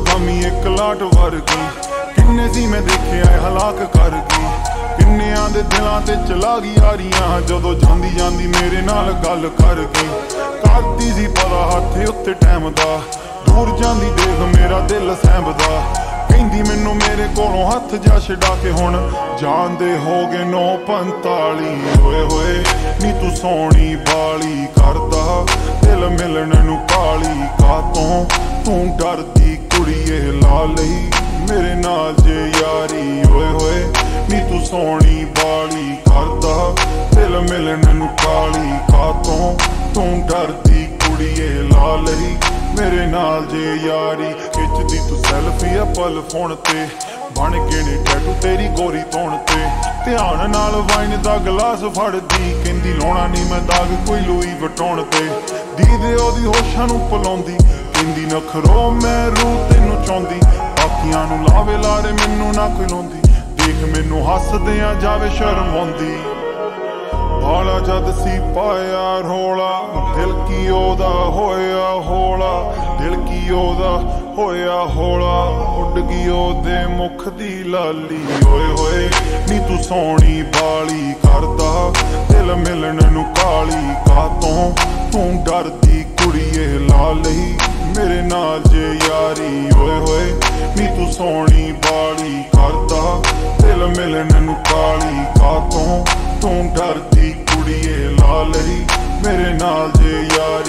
बदनामी एक लाट वर्गी किन्ने सी मैं देखे आए हलाक कर गई किन्नियां दे दिलां ते चला गई यारियां जदों जांदी जांदी मेरे नाल गल कर गई करदी सी पता हत्थ उत्ते टाइम दा दूर जांदी देख मेरा दिल सैंबदा कहंदी मैनू मेरे कोलों हत्थ जा छड़ा के हुण जांदे हो गए 9:45 होए होए नी तू सोहनी बाली करदा दिल मिलण नू काली कातों तू डरदी कुड़िए ला लई मेरे नाल जे यारी होए होए नी तू सोहनी बाली करदा दिल मिलण नू काली कातों तू डरदी कुड़िए ला लई मेरे नाल जे यारी खिचदी तू सैल्फी पल फोन ते बन के नी टैटू तेरी गोरी तोण ते ध्यान नाल वाइन दा गिलास फड़दी कहंदी लाउणा नी मैं दाग कोई लूई वटाउण ते दीदे ओदी होशां नू पलाउंदी कहंदी नखरो मैं रूह तैनू चाहुंदी बाकियां नू लावे लारे मैनू ना कोई लाउंदी देख मैनू हसदियां जावे शर्म आउंदी बाला जद सी पाया रोला दिल की ओदा होया होला दिल की ओदा होया होला उड़ गई ओदे मुख दी लाली होए होए नी तू सोहनी बाली करदा दिल मिलण नू काली कातों तू डरदी कुड़िए ला लई मेरे नाल जे यारी होए होए नी तू सोहनी बाली करदा दिल मिलण नू काली कातों तू डरदी कुड़िए ला लई मेरे नाल जे यारी